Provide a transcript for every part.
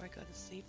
before I go to sleep.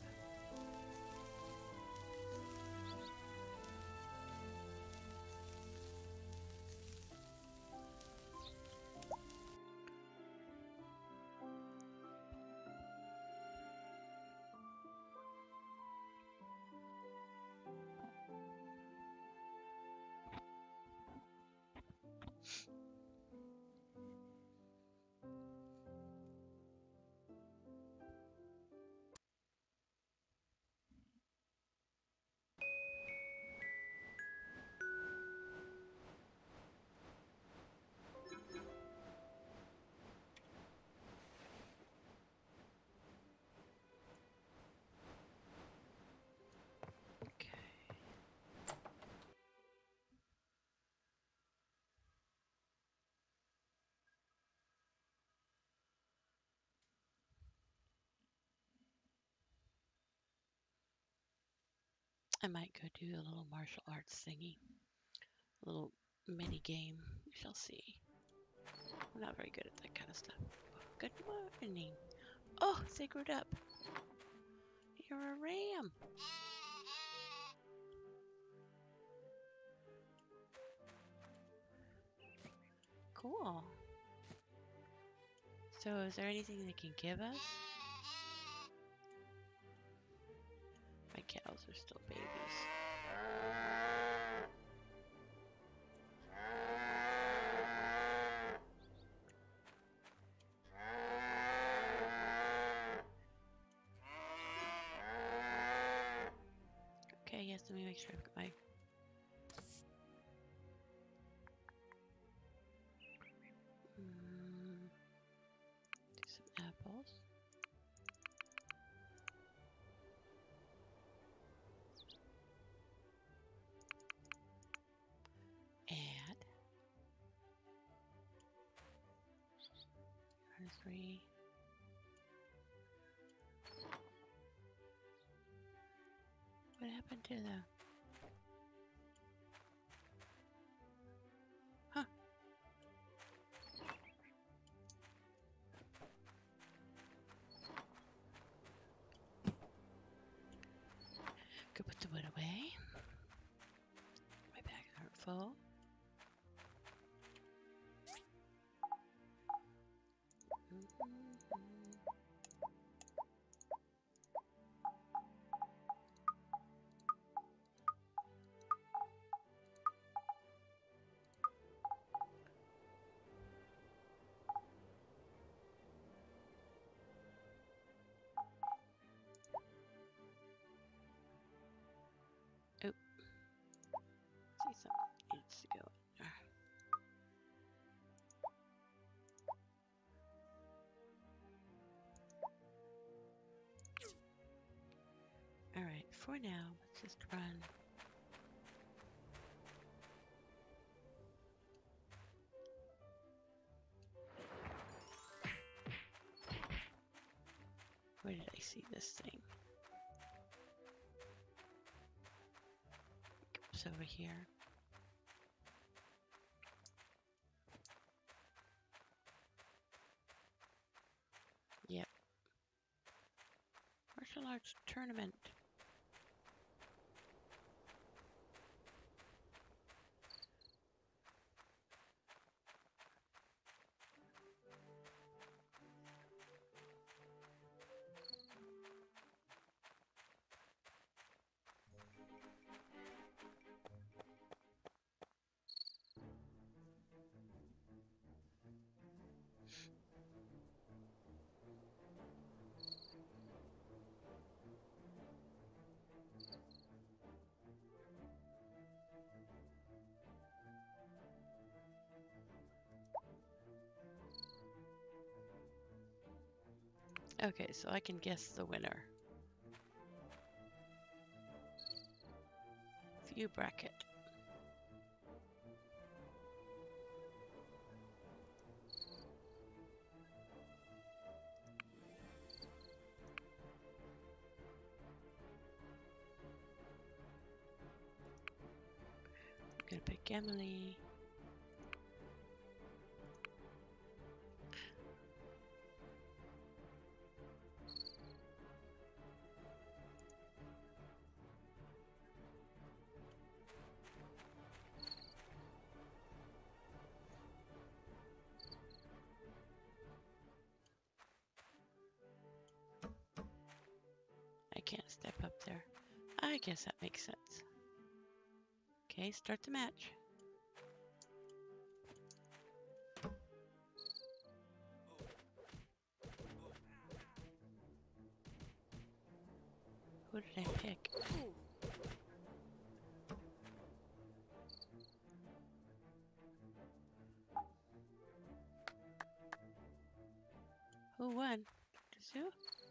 I might go do a little martial arts thingy. A little mini game. We shall see. I'm not very good at that kind of stuff. Good morning. Oh, they grew up. You're a ram. Cool. So is there anything they can give us? My cows are still babies. Okay, yes, let me make sure I've got my... do some apples. Add. 3. What happened to the... Huh. Go put the wood away. My bags aren't full. Oh, see, something needs to go in there. All right, for now, let's just run. Where did I see this thing? It's over here. Yep. Martial arts tournament. Okay, so I can guess the winner. View bracket. I'm gonna pick Emily. there. I guess that makes sense. Okay, start the match. Who did I pick? Who won? Sue?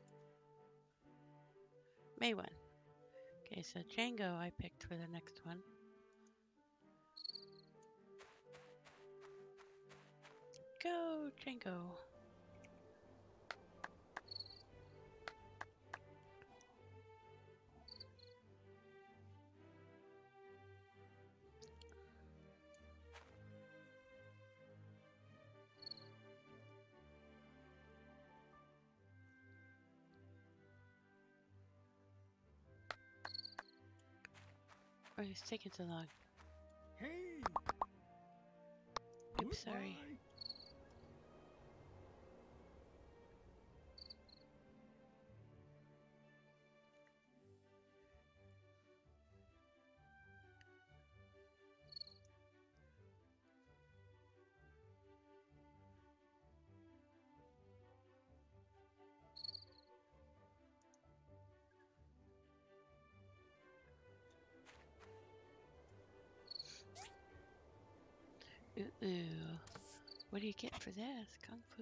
May won. Okay, so Django I picked for the next one. Go, Django. Oh, it's taking so long. Hey! Oops, sorry. Goodbye. Ooh. What do you get for this? Kung Fu.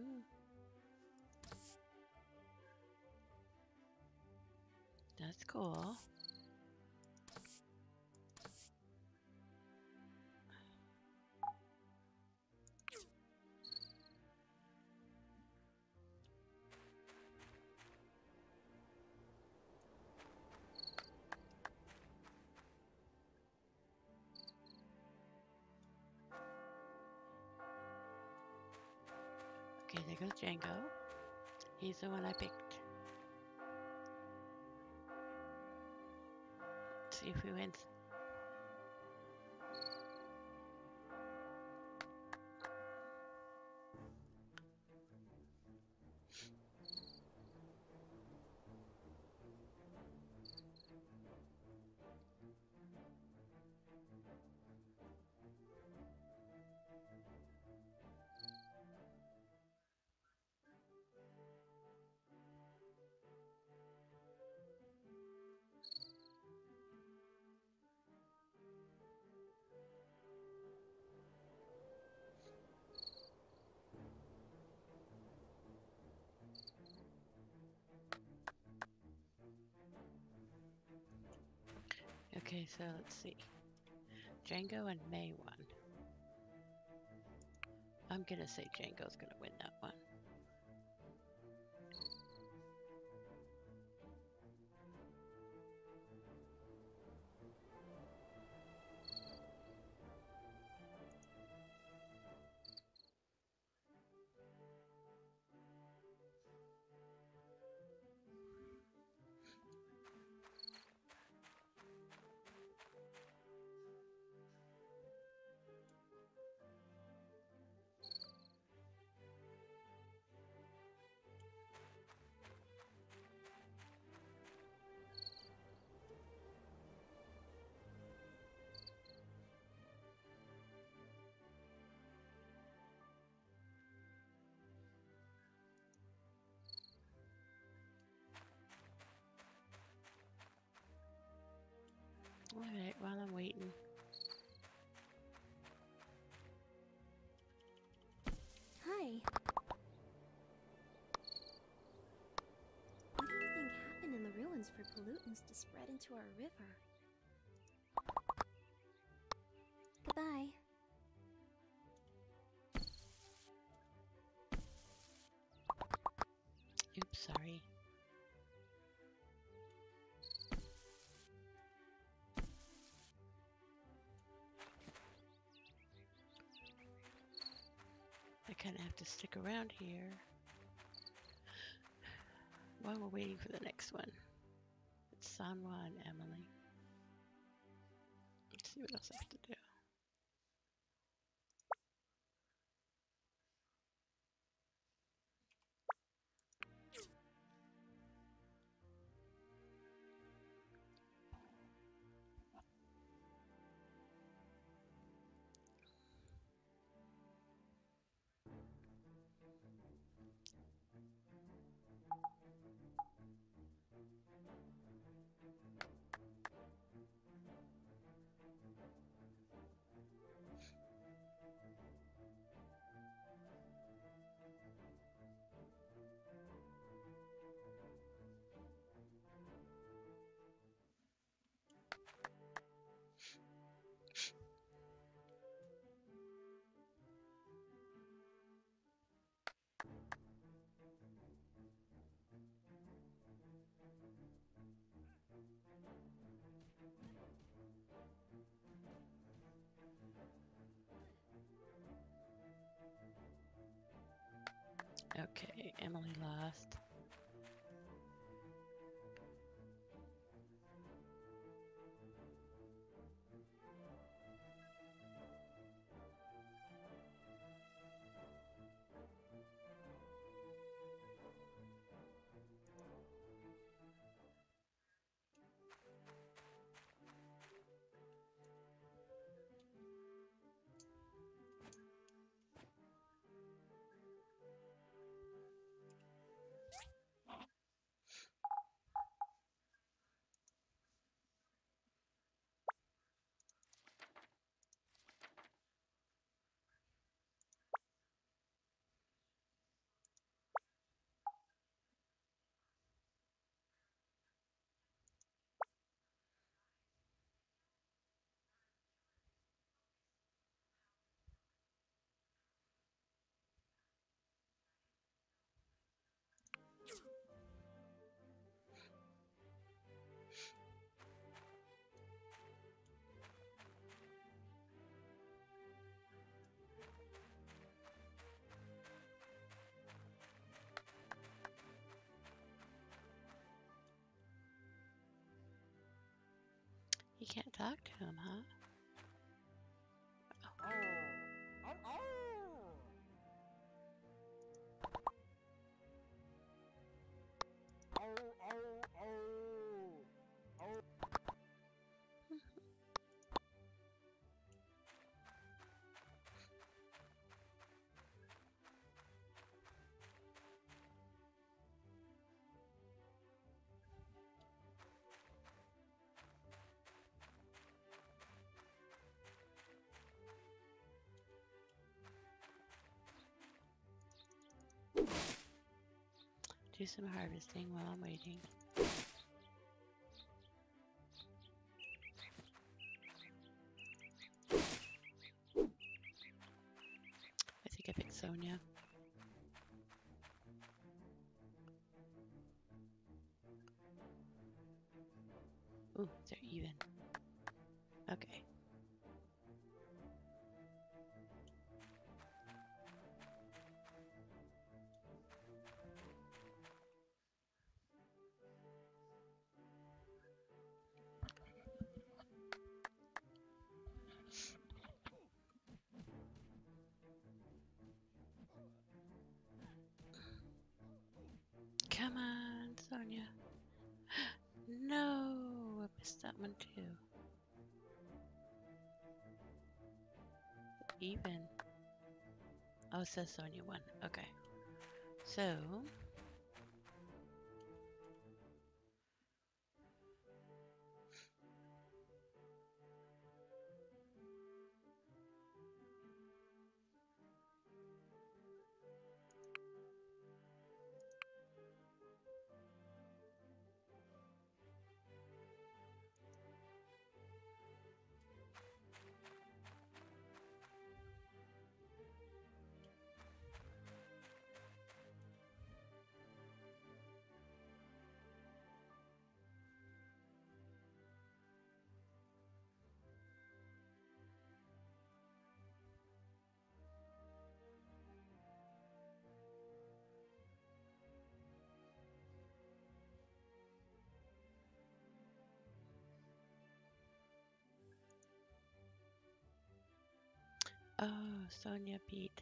That's cool. Okay, there goes Django. He's the one I picked. Let's see if he wins. Okay, so let's see. Django and May won. I'm gonna say Django's gonna win that one. Alright, while I'm waiting. Hi. What do you think happened in the ruins for pollutants to spread into our river? Goodbye. Oops, sorry. I kind of have to stick around here while we're waiting for the next one. It's Sanwa and Emily. Let's see what else I have to do. Okay, Emily lost. You can't talk to him, huh? Do some harvesting while I'm waiting. I think I picked Sonia. Ooh, they're even. Okay. Come on, Sonia. No, I missed that one too. Even. Oh, it says Sonia won. Okay. So, oh, Sonia beat.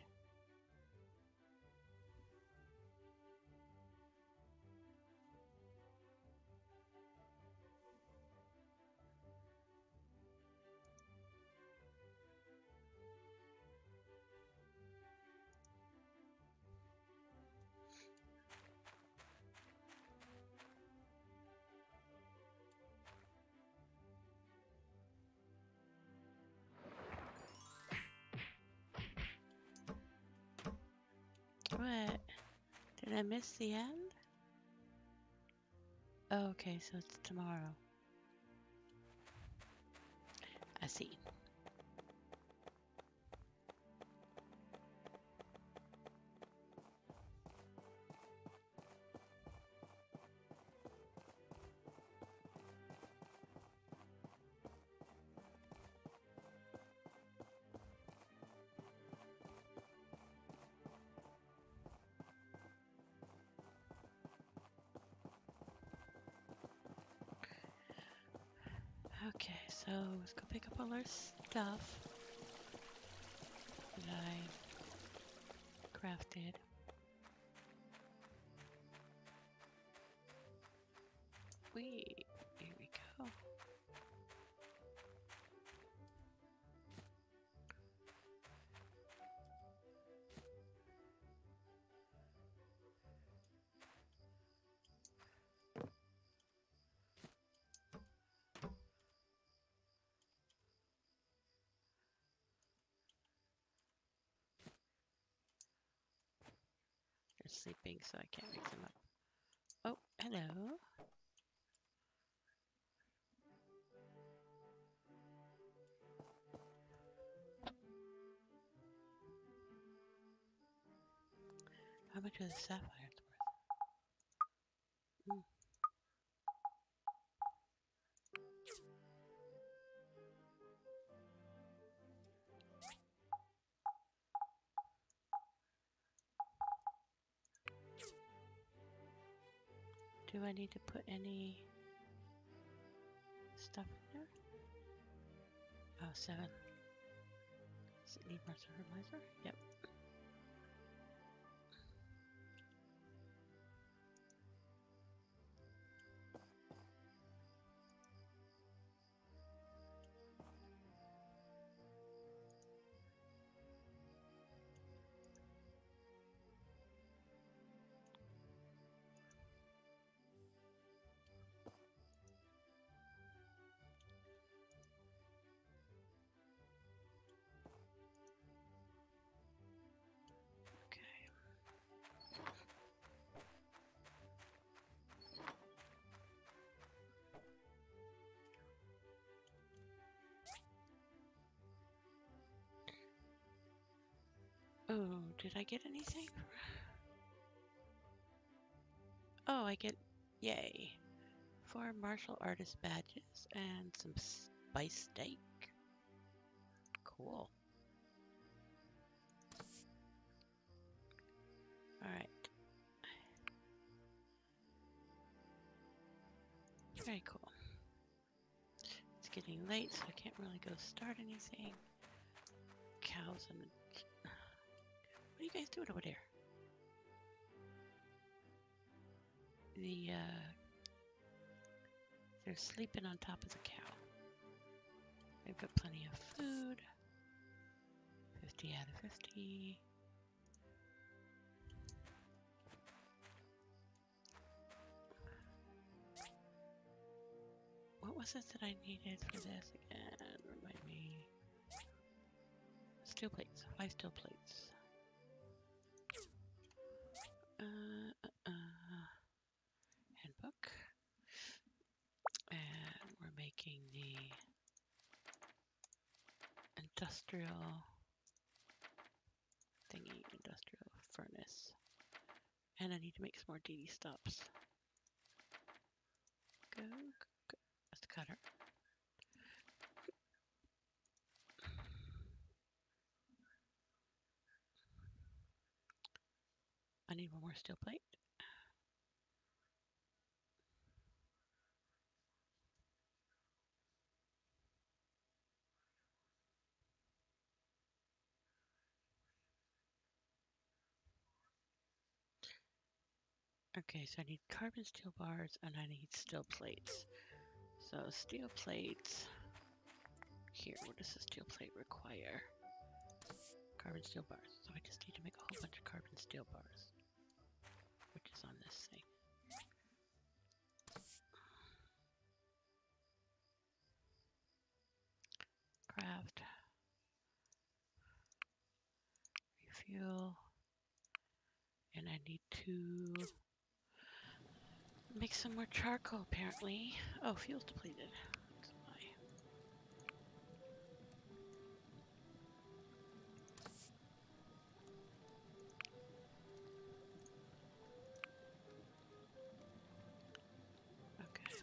What? Did I miss the end? Oh, okay, so it's tomorrow. I see. Okay, so let's go pick up all our stuff that I crafted. Here we go. They're sleeping, so I can't wake them up. Oh, hello. How much are the sapphires worth? Mm. Do I need to put any stuff in there? Oh, 7. Does it need more fertilizer? Yep. Oh, did I get anything? Oh, I get, yay, 4 martial artist badges and some spice steak. Cool. Alright. Very cool. It's getting late, so I can't really go start anything. Cows and... What are you guys doing over there? They're sleeping on top of the cow. They've got plenty of food. 50 out of 50. What was it that I needed for this again? Remind me. Steel plates. 5 steel plates. Handbook. And we're making the industrial thingy, industrial furnace. And I need to make some more DD stops. Go, go, go. That's the cutter. I need one more steel plate. Okay, so I need carbon steel bars and I need steel plates. So steel plates. Here, what does the steel plate require? Carbon steel bars. So I just need to make a whole bunch of carbon steel bars, which is on this thing. Craft. Refuel. And I need to make some more charcoal, apparently. Oh, fuel's depleted. That's why. Okay.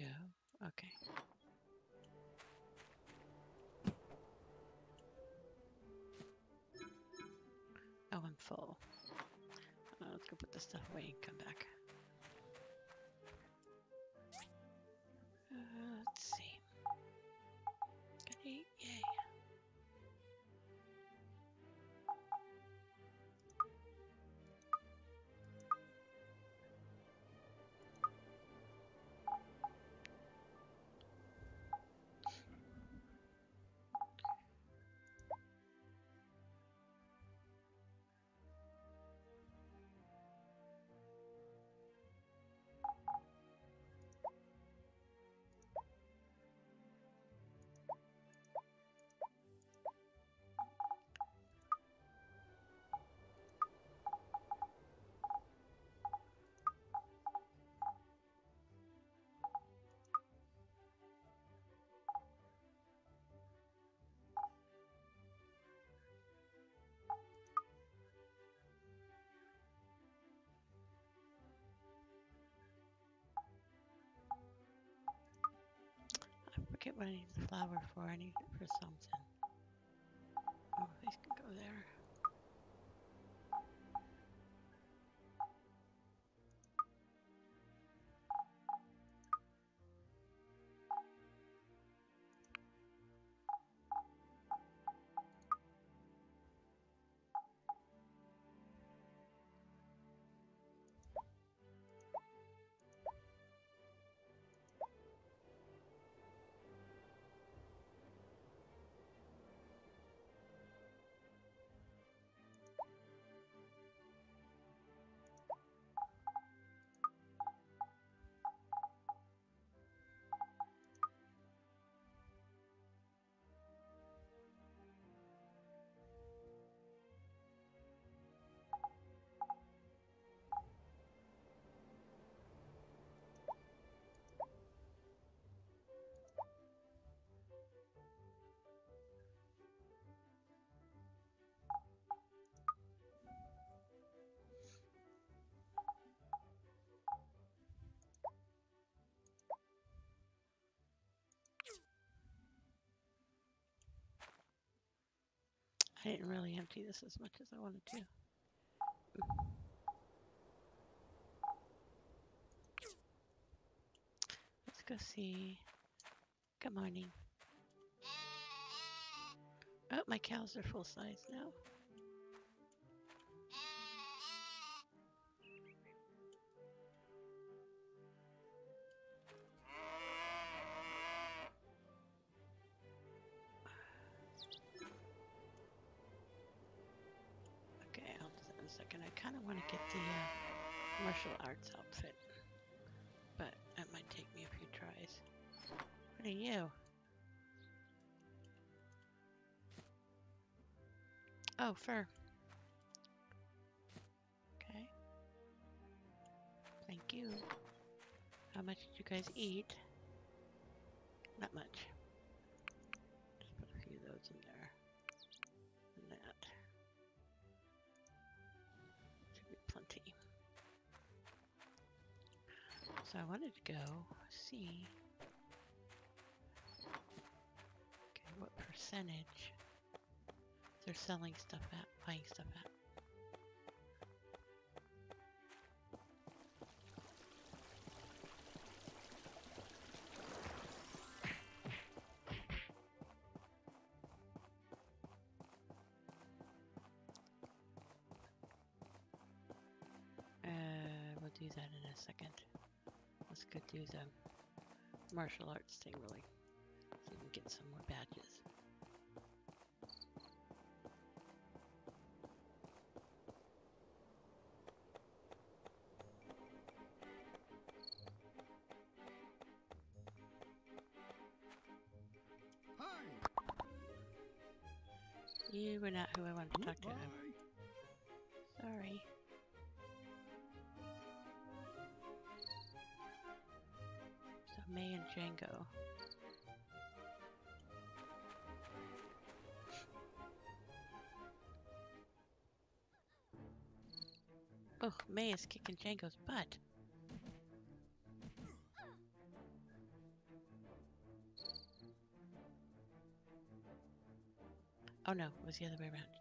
go. Okay. Oh, I'm full. Let's go put this stuff away and come back. Let's see. Goody, yay. I forget what I need the flower for. I need it for something. Oh, these can go there. I didn't really empty this as much as I wanted to. Let's go see. Good morning. Oh, my cows are full size now. Okay, I'll do that in a second. I kind of want to get the martial arts outfit, but it might take me a few tries. What are you? Oh, fur. Okay. Thank you. How much did you guys eat? Not much. Just put a few of those in there. And that. Should be plenty. So I wanted to go see what percentage they're selling stuff at, buying stuff at. We'll do that in a second. Let's go do the martial arts thing really, so we can get some more badges. You were not who I wanted to talk to. Sorry. So May and Django. Oh, May is kicking Django's butt. Oh no, it was the other way around.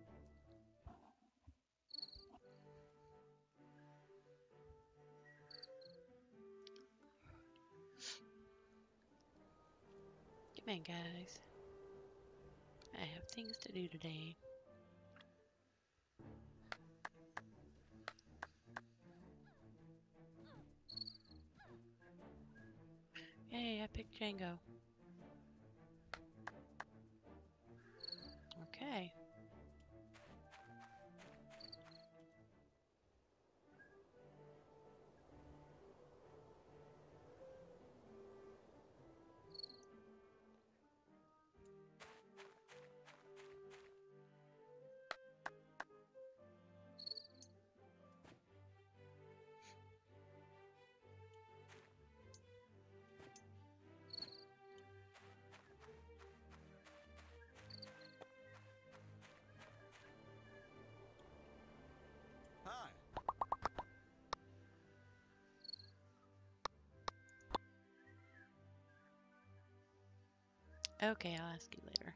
Come on, guys. I have things to do today. Hey, I picked Django. Okay. Hi. Okay, I'll ask you later.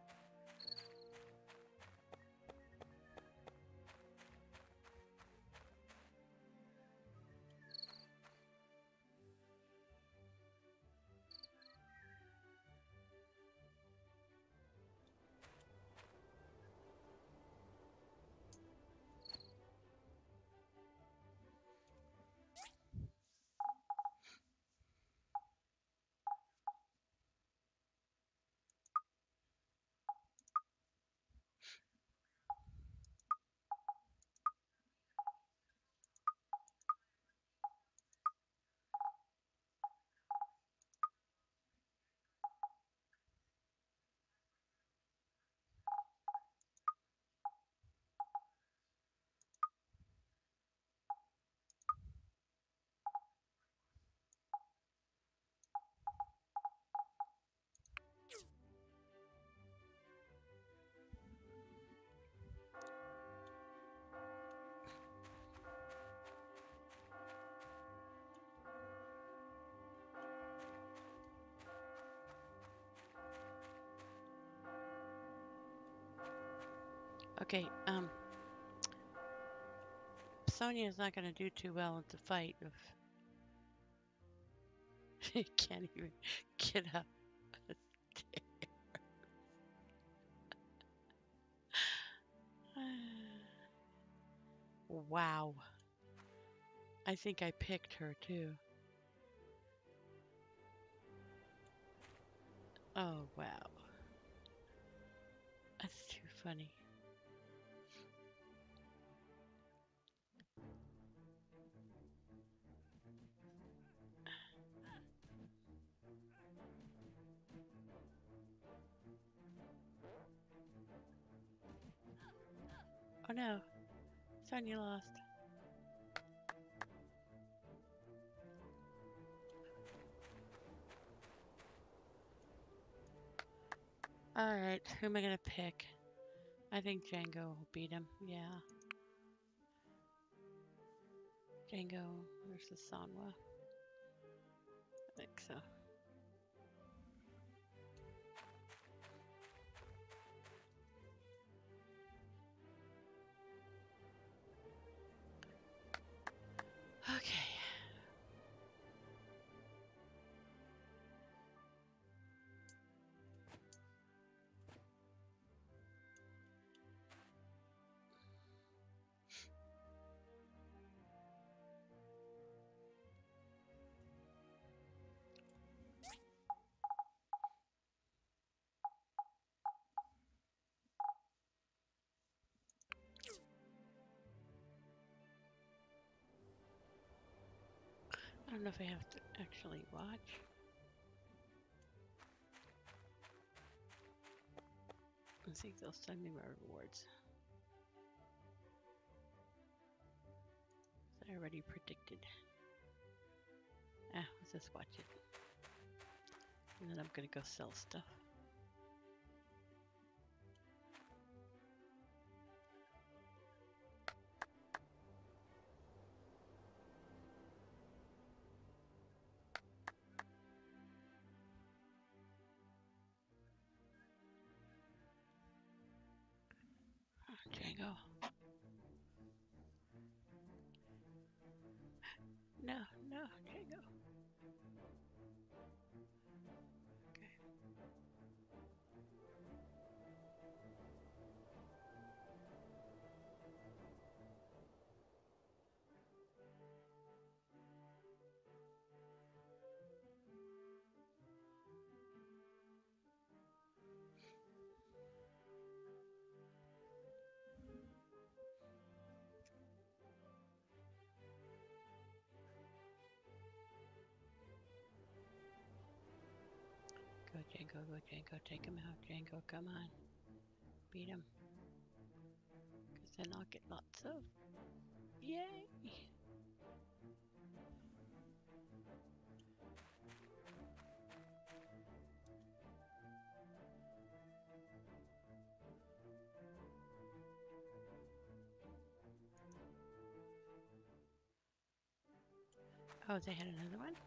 Okay, Sonia's not going to do too well at the fight if she can't even get up. Wow. I think I picked her too. Oh, wow. That's too funny. Oh no, Sonia lost. Alright, who am I gonna pick? I think Django will beat him. Yeah. Django versus Sanwa. I think so. Okay. I don't know if I have to actually watch. Let's see if they'll send me my rewards. I already predicted. Let's just watch it. And then I'm gonna go sell stuff. go. No, no, Django. Okay. Go, Django, go, Django. Take him out, Django. Come on. Beat him. Because then I'll get lots of. Yay! Oh, they had another one?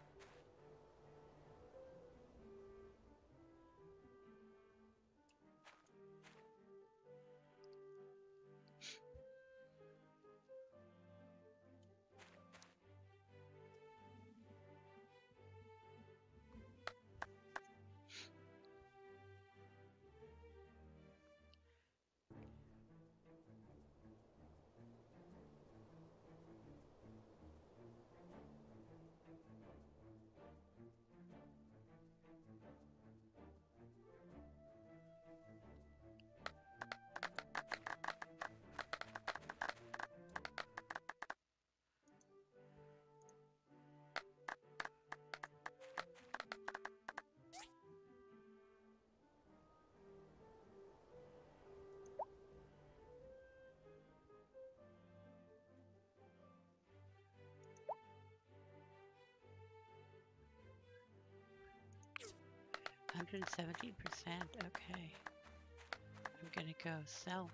%117%. Okay. I'm gonna go sell.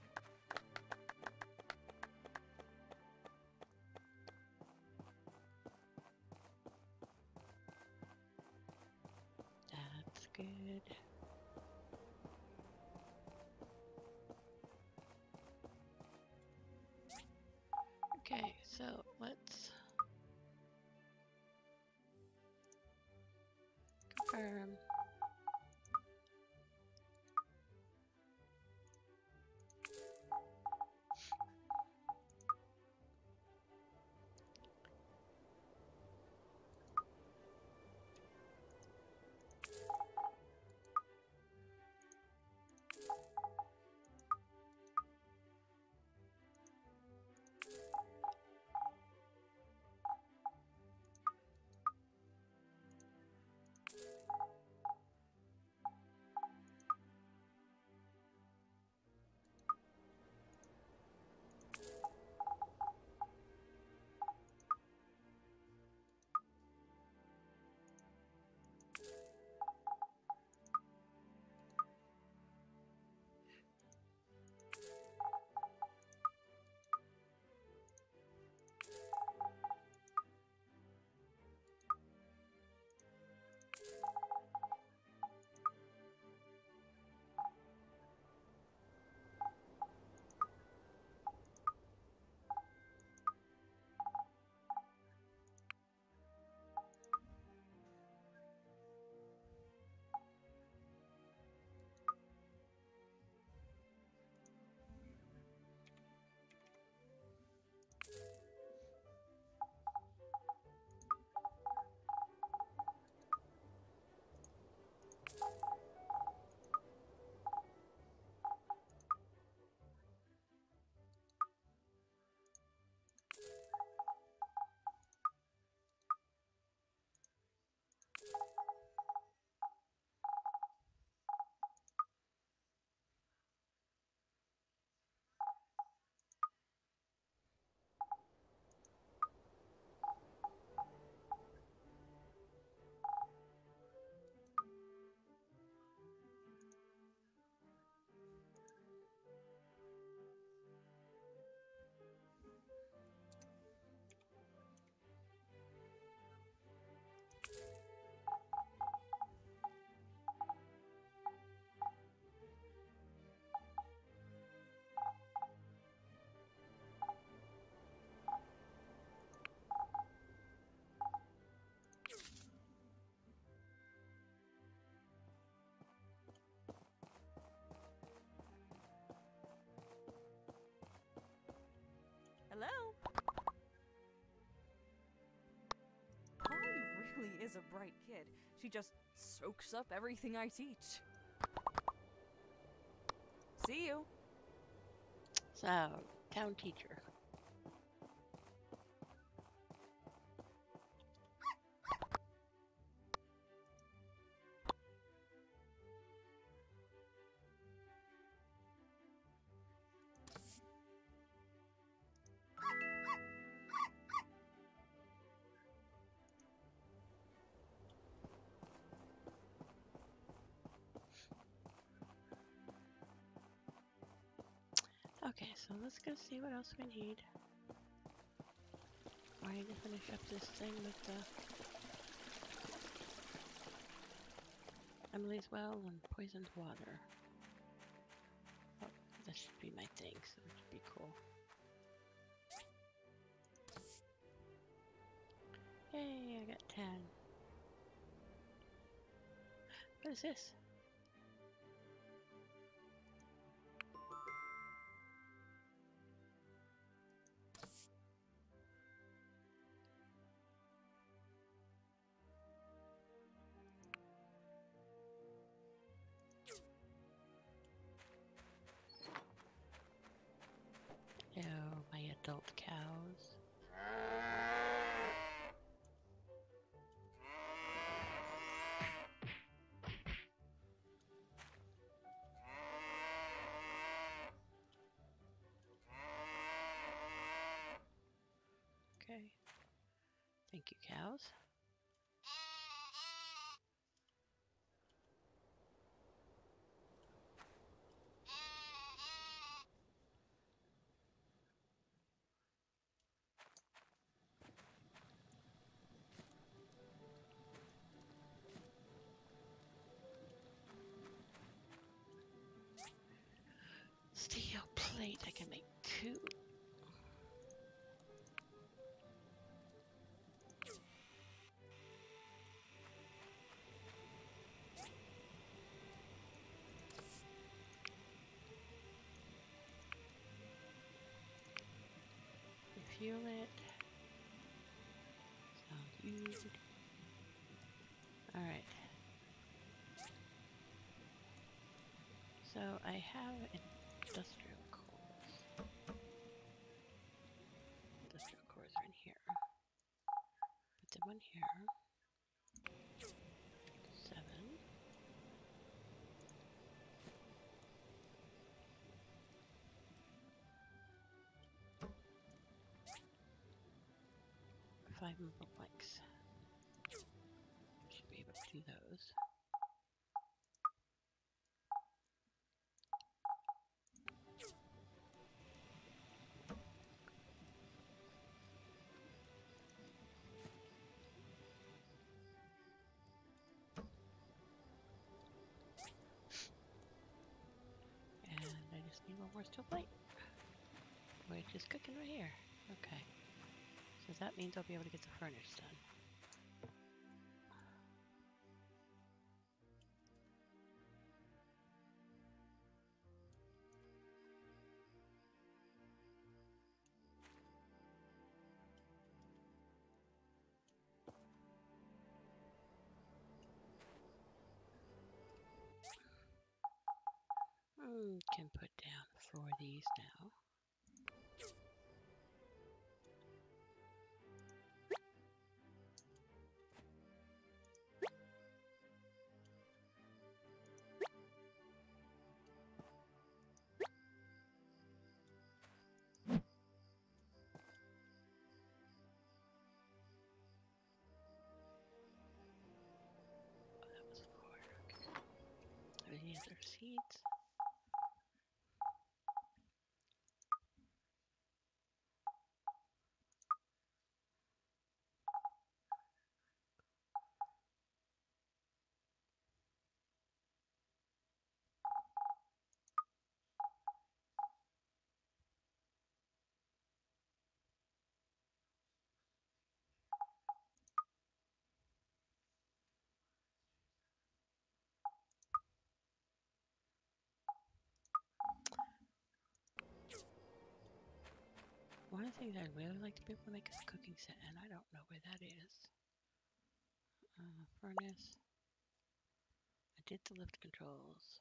That's good. Okay, so let's confirm. is a bright kid. She just soaks up everything I teach. See you. So, town teacher. Okay, so let's go see what else we need. I need to finish up this thing with Emily's well and poisoned water. Oh, that should be my thing, so it should be cool. Yay, I got 10. What is this? Oh, my adult cows. Okay. Thank you, cows. Steel plate, I can make 2. Refuel it. Sounds good. Alright. So I have industrial cores. Industrial cores are in here. Put them on here. 7. 5 mobile blanks. Should be able to do those. And I just need one more steel plate, which is cooking right here. Okay. So that means I'll be able to get the furnace done. Can put down 4 of these now. Oh, that was 4. Okay. Any other seeds? One of the things I'd really like to be able to make is a cooking set, and I don't know where that is. Furnace. I did the lift controls.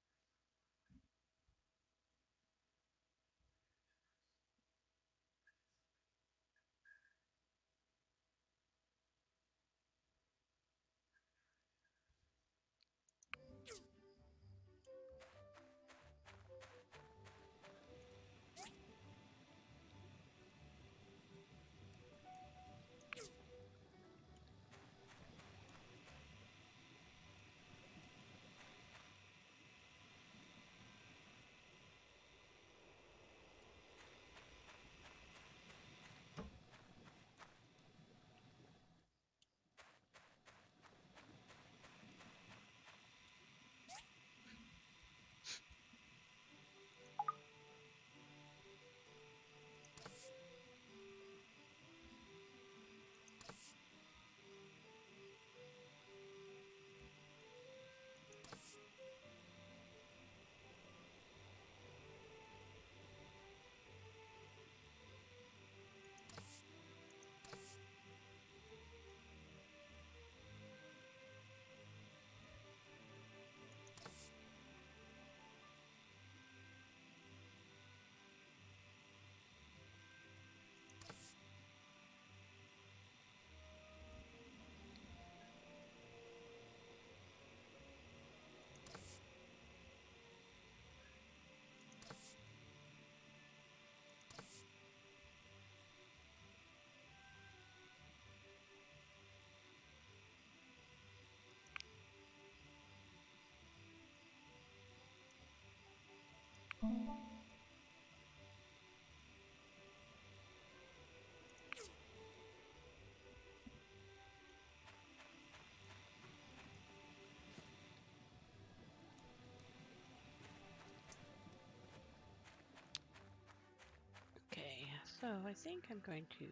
Okay, so I think I'm going to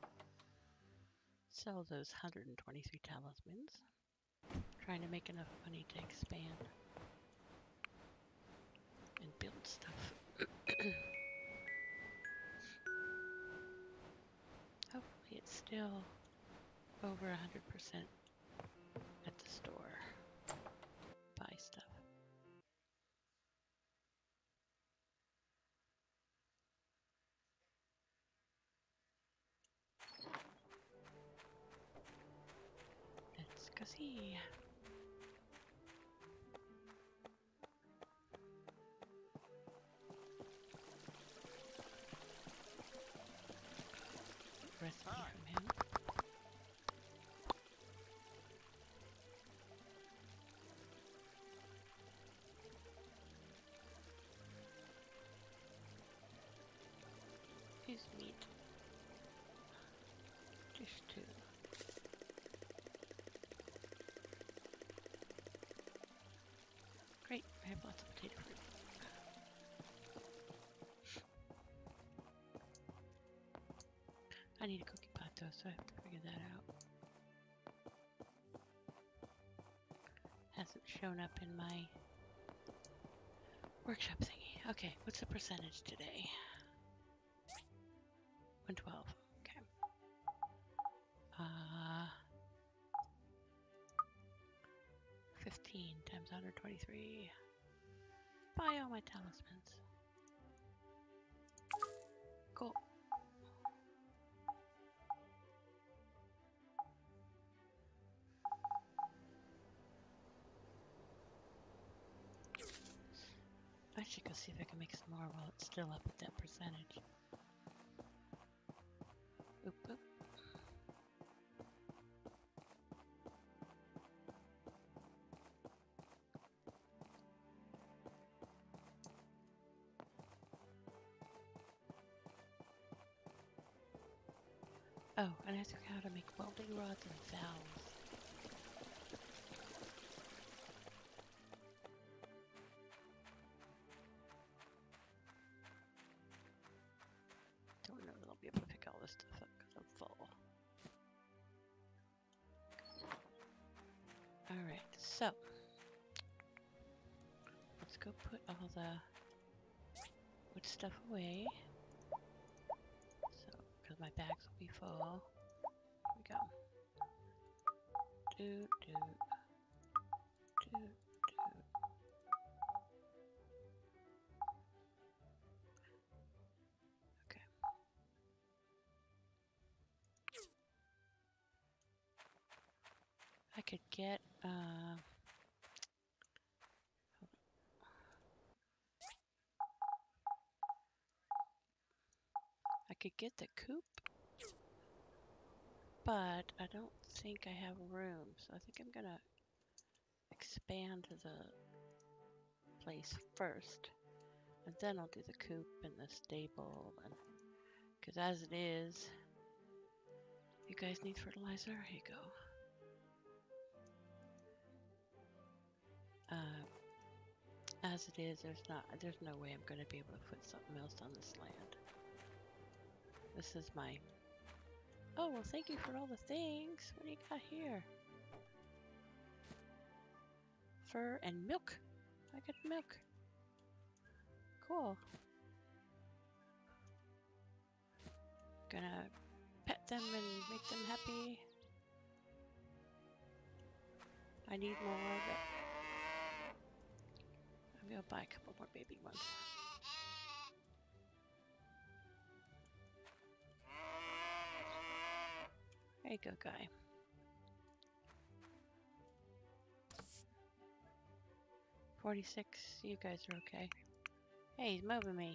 sell those 123 talismans. Trying to make enough money to expand and build stuff. Hopefully it's still over 100% at the store. Buy stuff. Let's go see. Recipe Hi. from him. Here's meat. Dish 2. Great, I have lots of potato fruit. I need a cookie pot though, so I have to figure that out. Hasn't shown up in my workshop thingy. Okay, what's the percentage today? 112. Okay. 15 times 123. Buy all my talismans. Cool. I should go see if I can make some more while it's still up at that percentage. Oop, oop. Oh, and I forgot how to make welding rods and valves. Don't know that I'll be able to pick all this stuff up because I'm full. Alright, so let's go put all the wood stuff away. So, because my bags will be full. Here we go. do, do, do, do. Okay. I could get, I could get the coop, but I don't think I have room, so I think I'm gonna expand the place first, and then I'll do the coop and the stable, and because as it is, you guys need fertilizer. Here you go. As it is, there's no way I'm going to be able to put something else on this land. This is my. Oh well, thank you for all the things. What do you got here? Fur and milk. I got milk. Cool. Gonna pet them and make them happy. I need more, but I'm gonna buy a couple more baby ones. There you go, guy. $46. You guys are okay. Hey, he's moving me.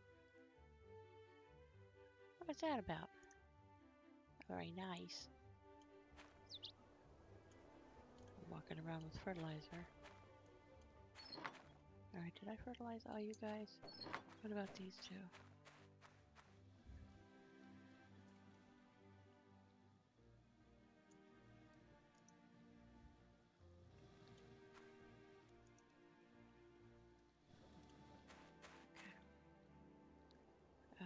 What's that about? Very nice. I'm walking around with fertilizer. Alright, did I fertilize all you guys? What about these two? Okay.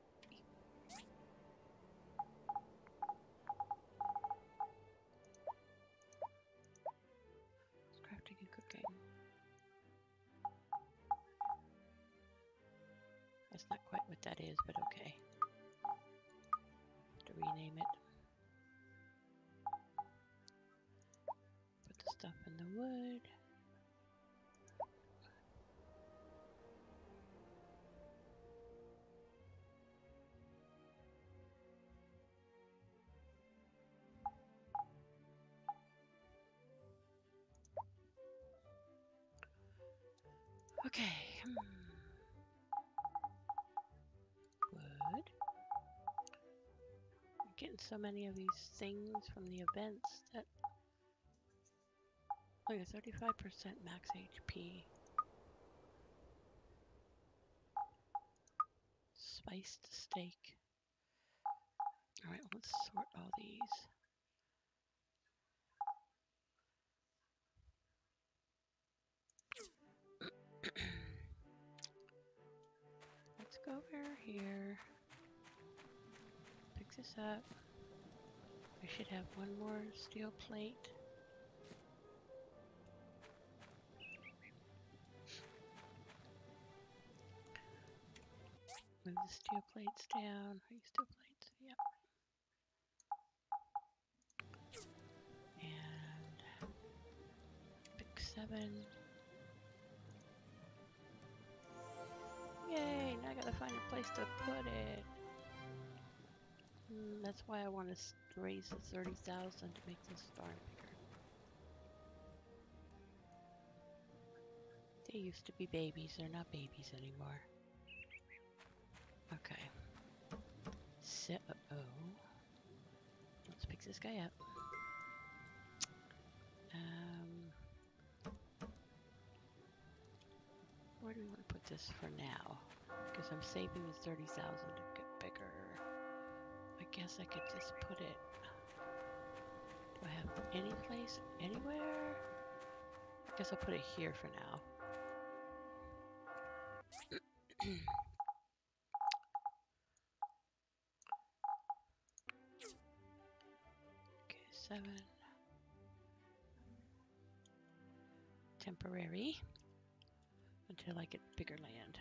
Crafting and cooking. That's not quite what that is, but okay. Have to rename it. Put the stuff in the wood. Okay. Wood. I'm getting so many of these things from the events that look at 35% max HP. Spiced steak. Alright, let's sort all these. Let's go over here. Pick this up. I should have one more steel plate. Move the steel plates down. Are you steel plates? Yep. And pick 7. Yay! Now I gotta find a place to put it. That's why I want to raise the 30,000 to make this farm bigger. They used to be babies. They're not babies anymore. Okay. So, let's pick this guy up. Where do we want to put this for now? Because I'm saving the 30,000 to get bigger. I guess I could just put it. Do I have any place anywhere? I guess I'll put it here for now. Okay, 7. Temporary. Until I get bigger land.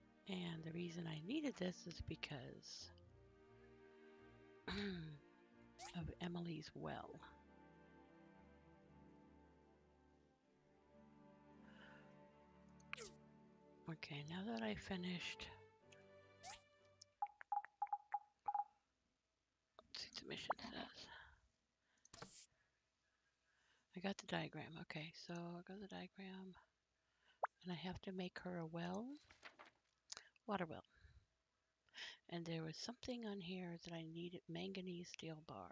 And the reason I needed this is because of Emily's well. Okay, now that I finished, let's see what the mission says. I got the diagram. Okay, so I got the diagram, and I have to make her a well, water well. And there was something on here that I needed, manganese steel bar.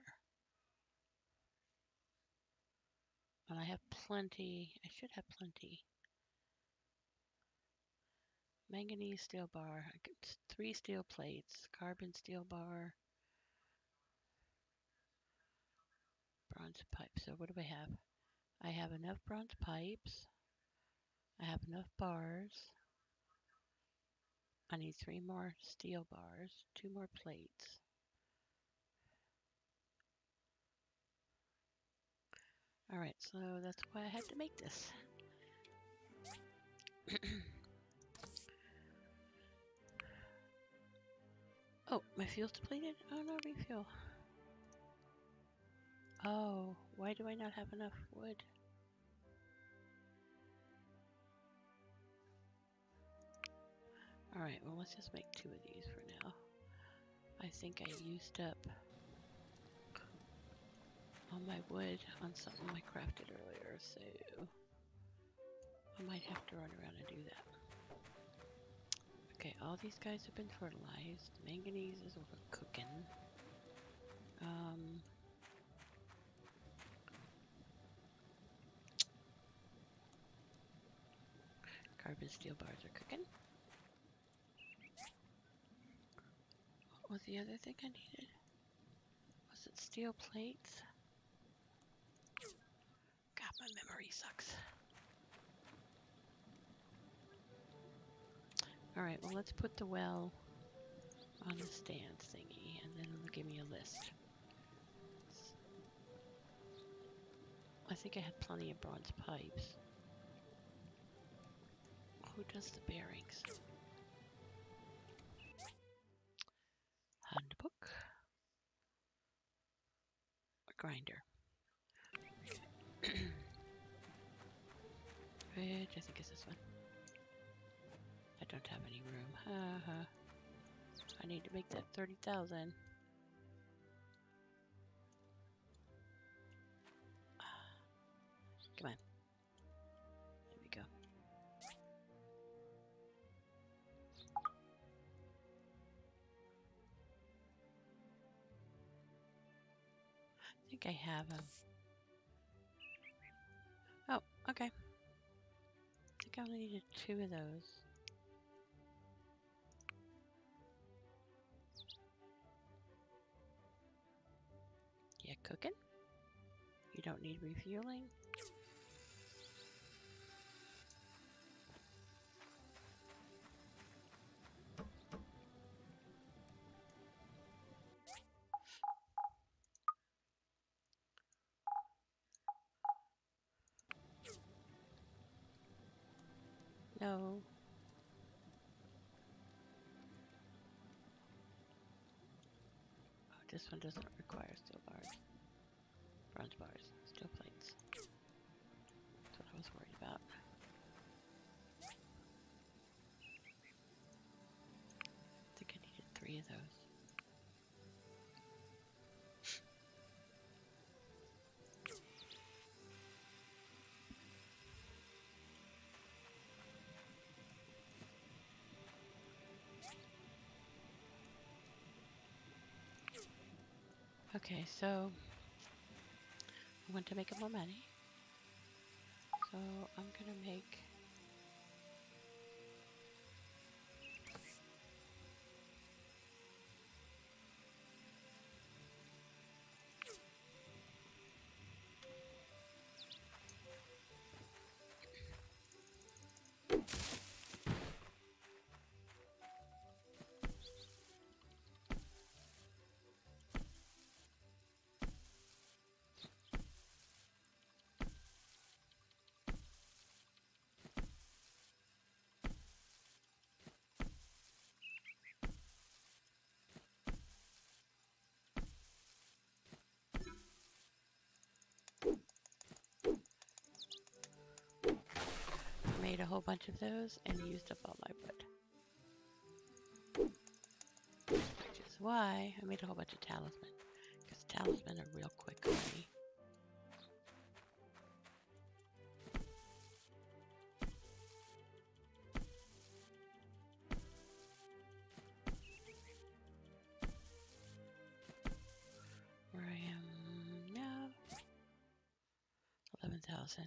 And I have plenty. I should have plenty. Manganese steel bar. I get 3 steel plates. Carbon steel bar. Bronze pipe. So what do I have? I have enough bronze pipes. I have enough bars. I need 3 more steel bars. 2 more plates. Alright, so that's why I had to make this. Oh, my fuel's depleted? Oh no, refuel. Oh, why do I not have enough wood? Alright, well let's just make 2 of these for now. I think I used up all my wood on something I crafted earlier, so I might have to run around and do that. Okay, all these guys have been fertilized. Manganese is over cooking. Carbon steel bars are cooking. What was the other thing I needed? Was it steel plates? God, my memory sucks. Alright, well let's put the well on the stand thingy, and then it'll give me a list. I think I had plenty of bronze pipes. Who does the bearings? Handbook. A grinder. Which I think is this one. I don't have any room. I need to make that 30,000. Come on. There we go. I think I have them. Oh, okay. I think I only needed 2 of those. Yeah, cooking? You don't need refueling? No. Oh, this one doesn't require steel bars. Bronze bars. Steel plates. That's what I was worried about. I think I needed 3 of those. Okay, so I want to make more money. So I'm gonna make whole bunch of those and used up all my wood. Which is why I made a whole bunch of talisman. Because talisman are real quick already. Where I am now. 11,000.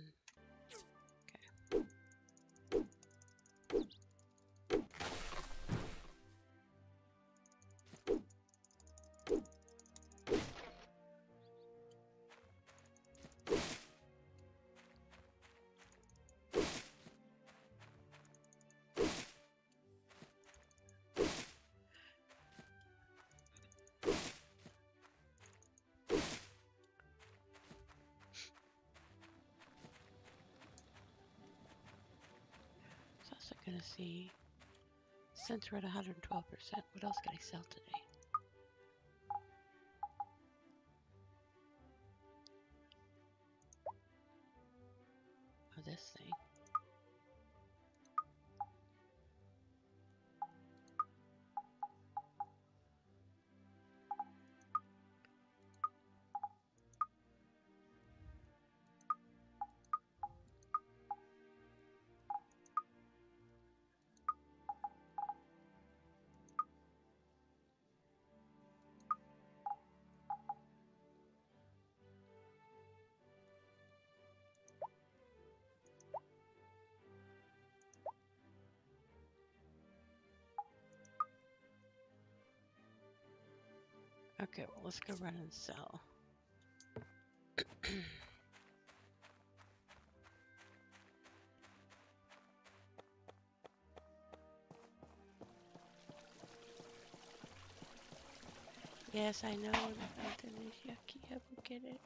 Also gonna see, since we're at 112%, what else can I sell today? Oh, this thing. Okay, well, let's go run and sell. Yes, I know the fountain is yucky. I will get it.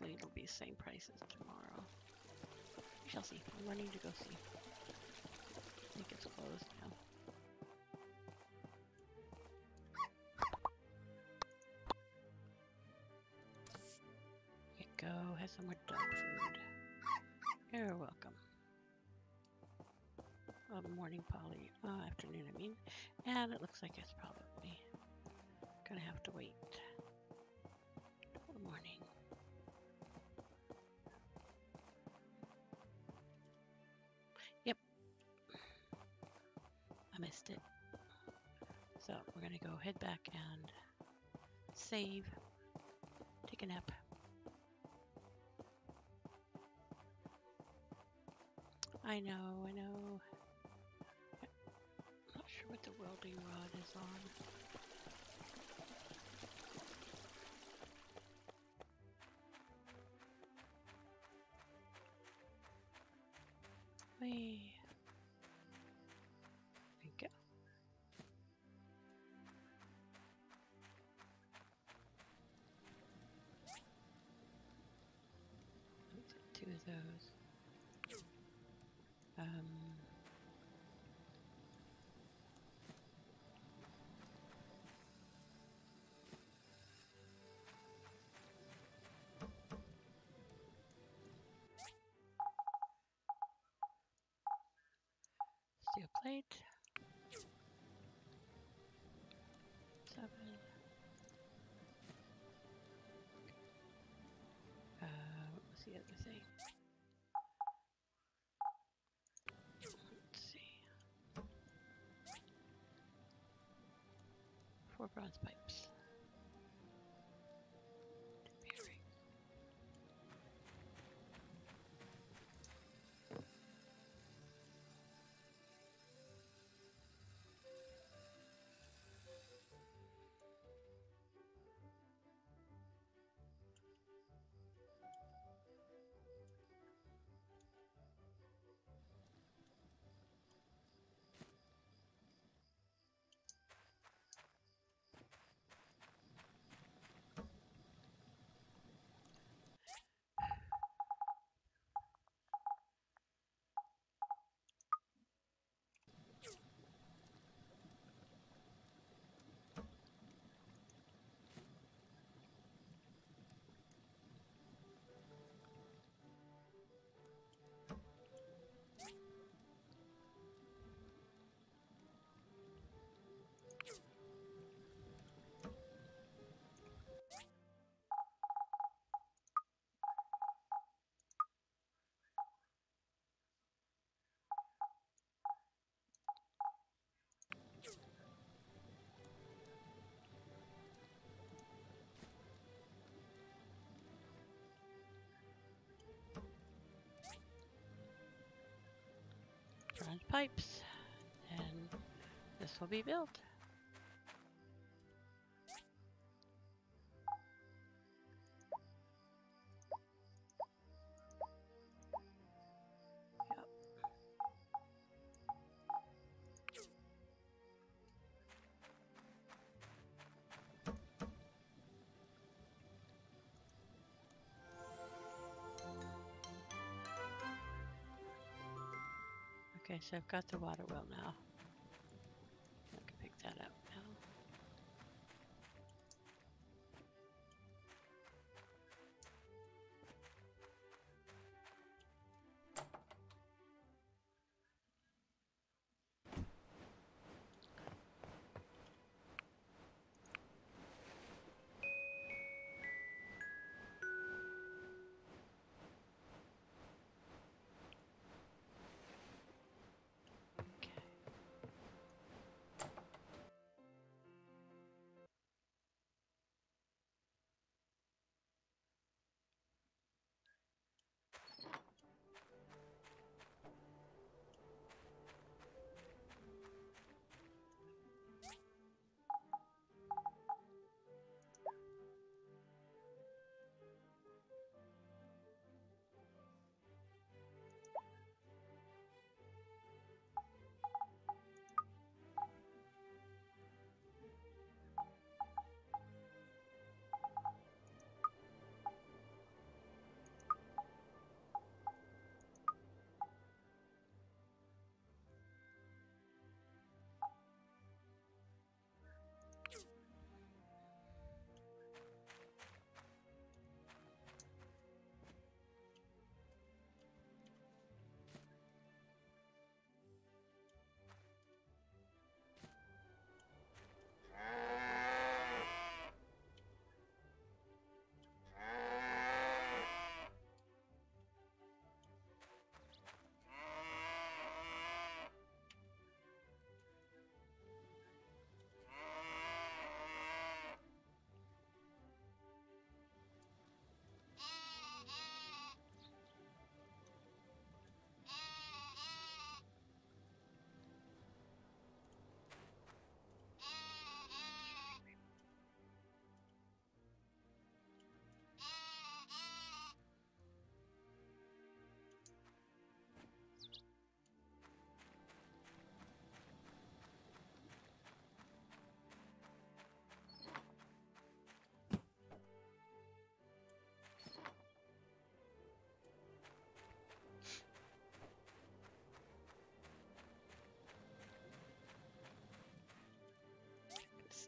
hopefully it'll be the same price as tomorrow. We shall see. I'm running to go see. I think it's closed now. Here you go. Have some more dog food. You're welcome. Morning, Polly. Afternoon, I mean. And it looks like it's probably gonna have to wait till the morning. Yep. I missed it. So we're gonna go head back and save. Take a nap. I know, I know. Not sure what the welding rod is on. Whee. There you go. Let's get 2 of those. Steel plate. 7. What was the other thing? Let's see. 4 bronze pipes. 2 bearings. Bronze pipes. And this will be built. Yep. Okay, so I've got the water well now. I can pick that up now. Okay.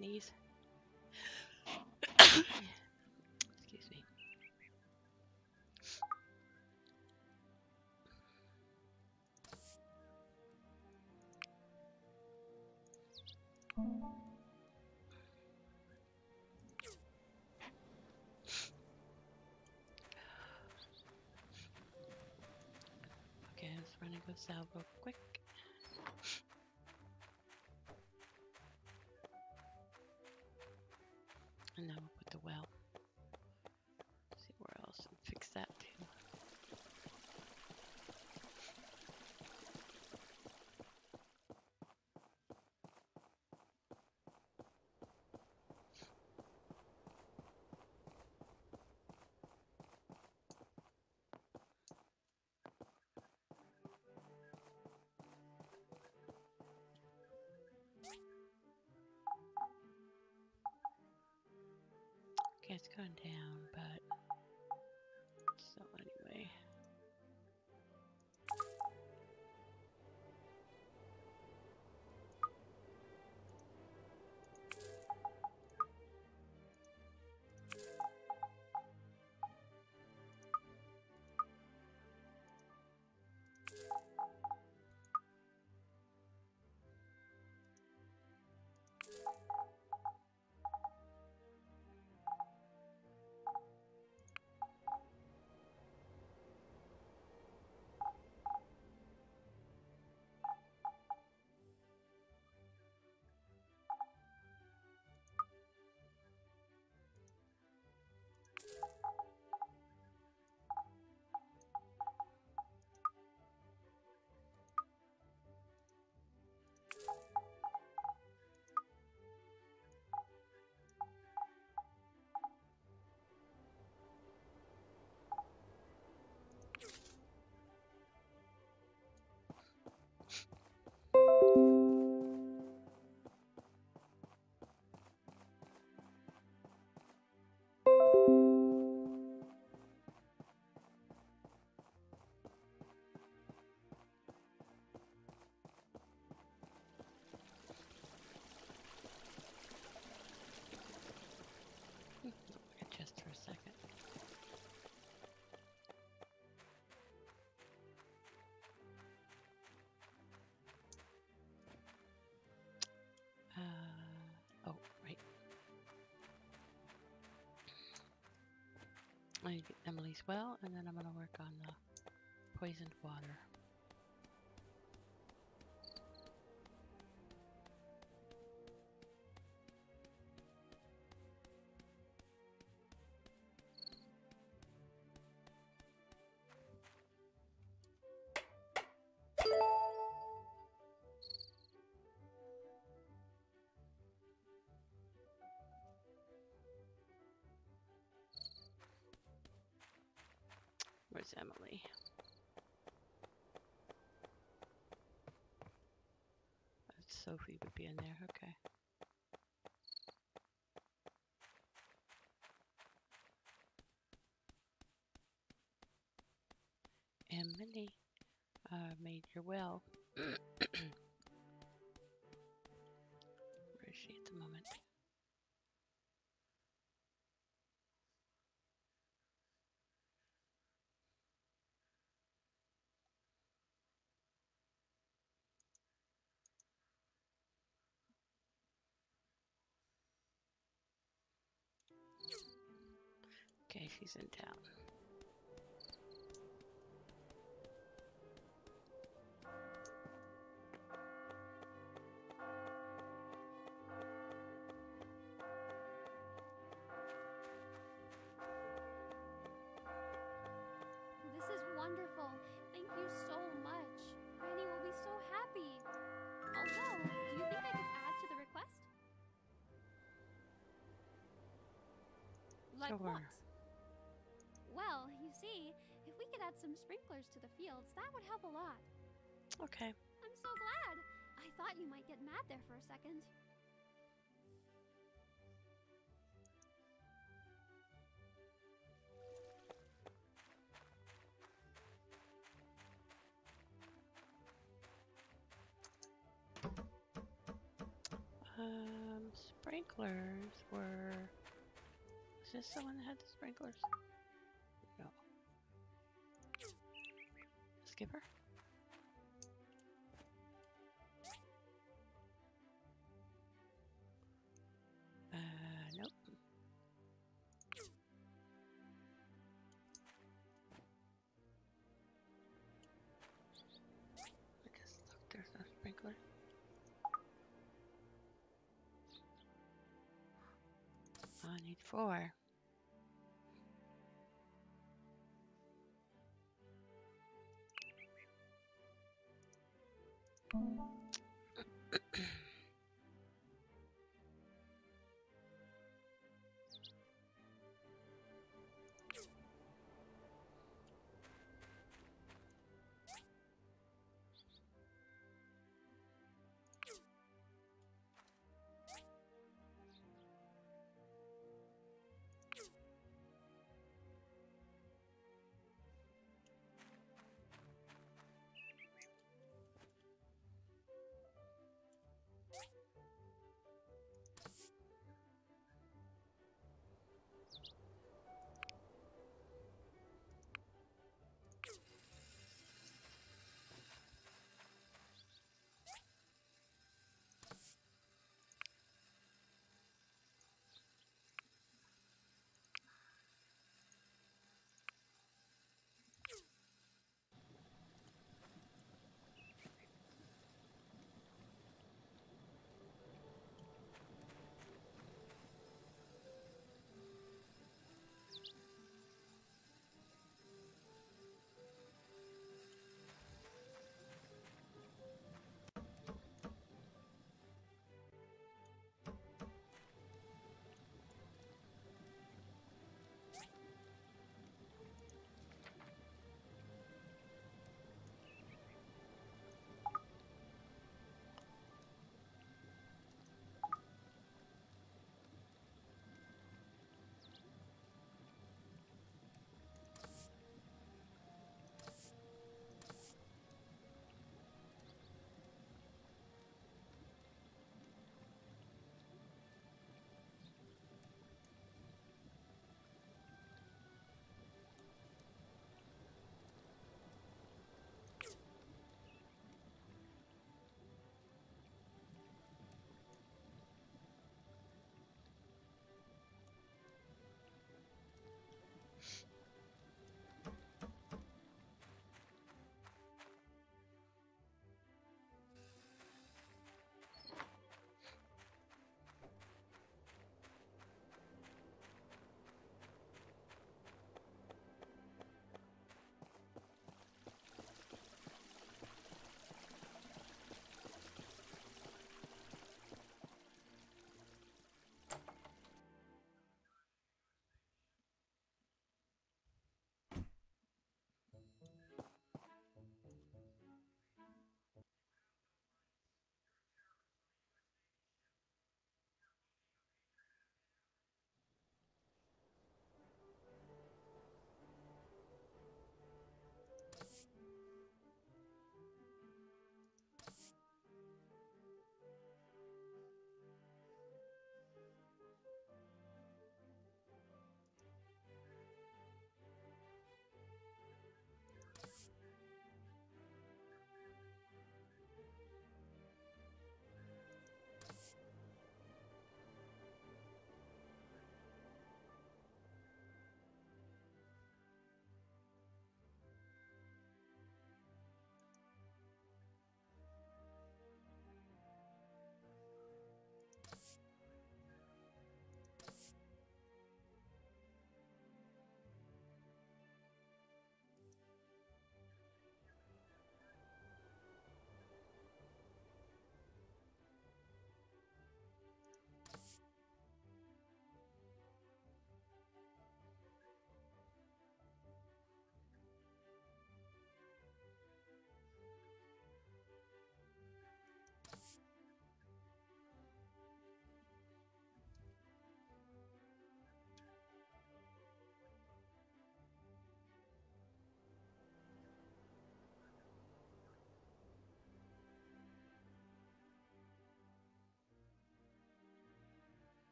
sneeze. Excuse me. Okay, let's run and go south real quick. And then we'll put the well. See where else and fix that too. Okay, it's going down, but so anyway. Just for a second. Oh, right. I need to get Emily's well, and then I'm going to work on the poisoned water. Where's Emily? Sophie would be in there, okay. Emily, made your well. Where is she at the moment? Okay, she's in town. This is wonderful. Thank you so much. Granny will be so happy. Although, do you think I could add to the request? Like Sure. what? Well, you see, if we could add some sprinklers to the fields, that would help a lot. Okay. I'm so glad. I thought you might get mad there for a second. sprinklers were... Is this the one that had the sprinklers? No. Skipper? Nope. I guess, look, there's no sprinkler. I need 4.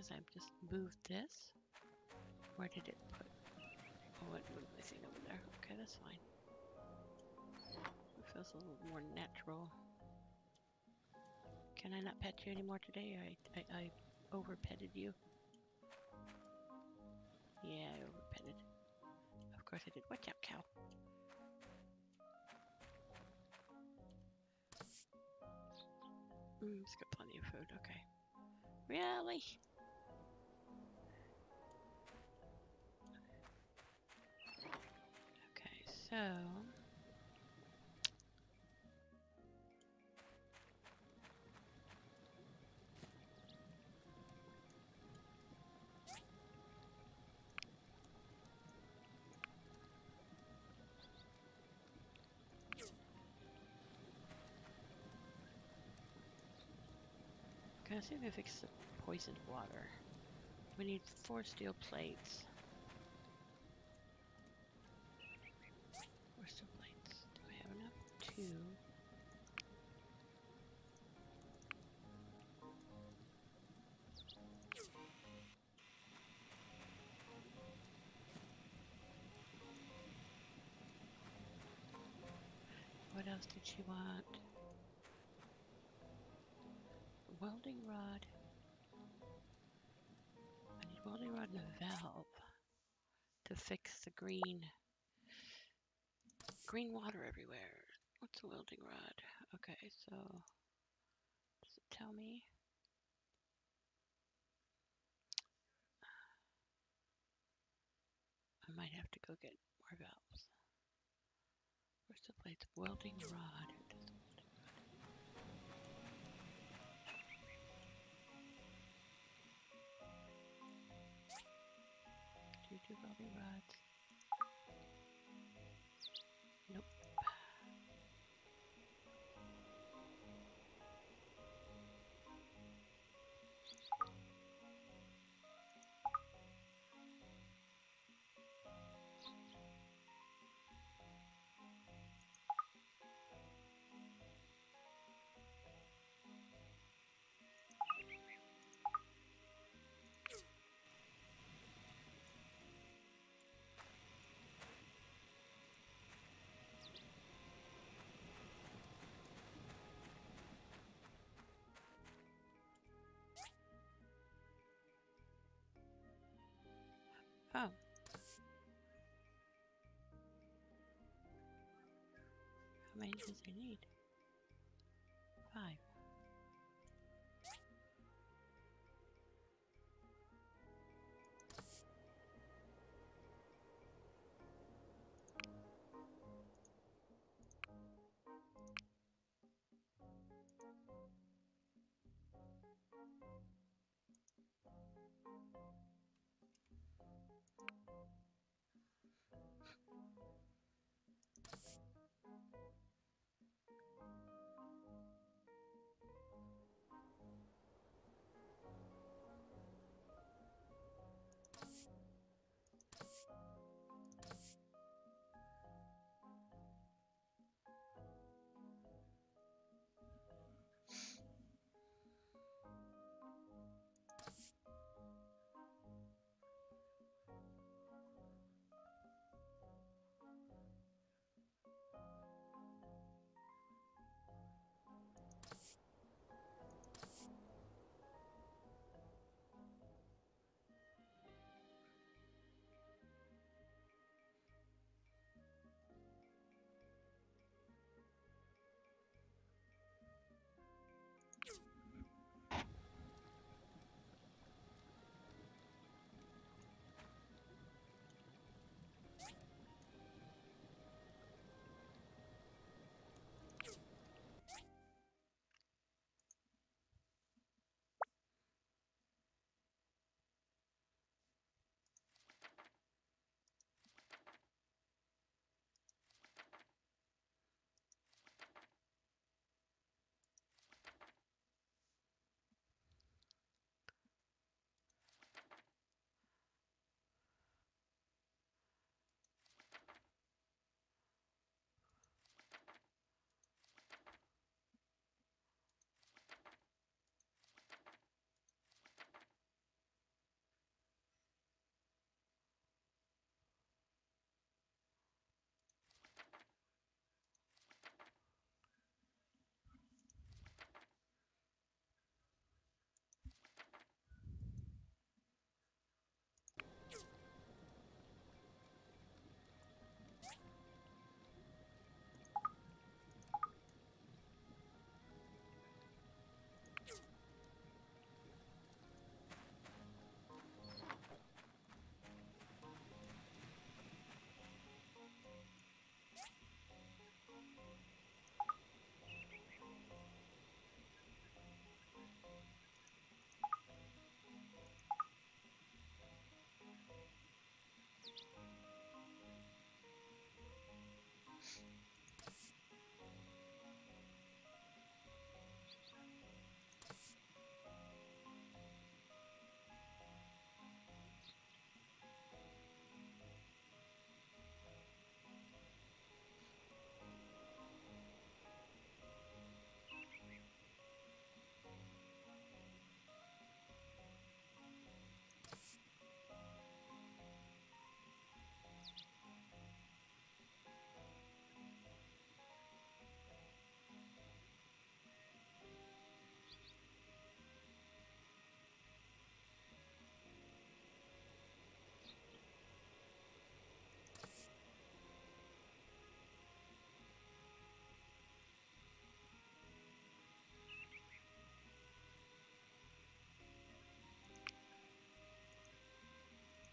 time. Just move this. Where did it put? Oh, it moved my thing over there. Okay, that's fine. It feels a little more natural. Can I not pet you anymore today? I over petted you. Yeah, I over petted. Of course I did. Watch out, cow. It's got plenty of food. Okay. Really? Okay, so gonna see if I fix the poisoned water. We need 4 steel plates. 4 steel plates. Do I have enough? 2. What else did she want? Welding rod. I need welding rod and a valve to fix the green water everywhere. What's a welding rod? Okay, so does it tell me? I might have to go get more valves. Where's the plates? Welding rod. Who does the welding rod? Do you do welding rods? Nope. Oh. How many does he need? 5.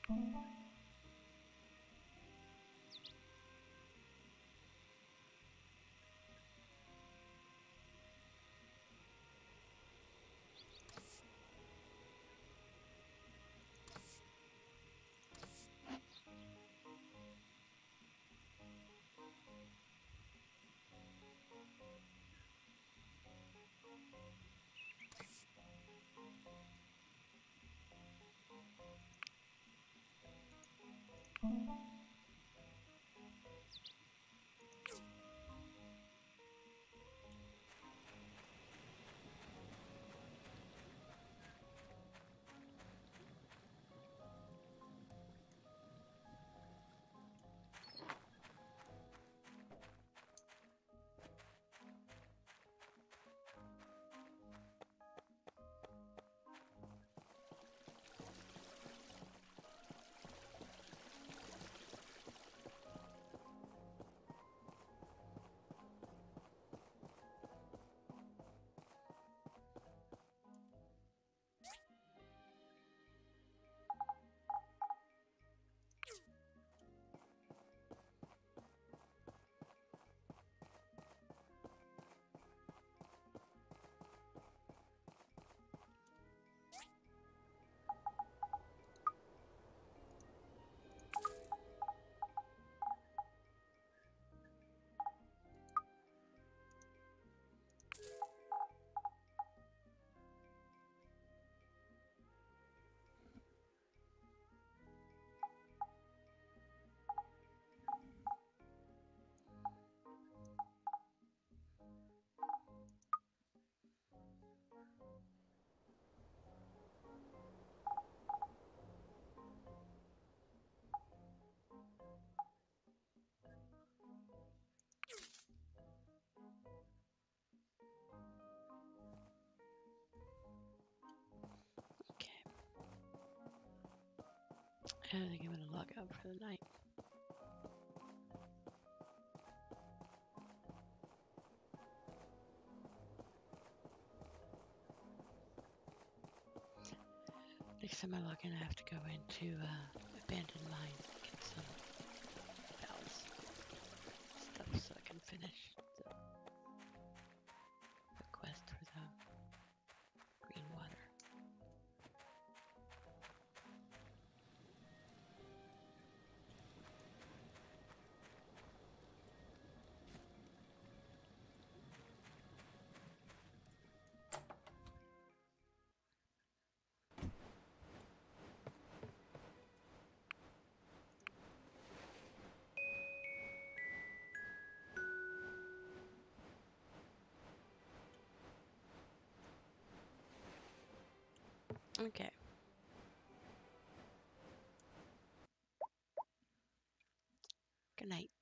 Okay. And I think I'm gonna log out for the night. Next time I log in, I have to go into abandoned mines and get some bells stuff so I can finish the quest for the green water. Okay. Good night.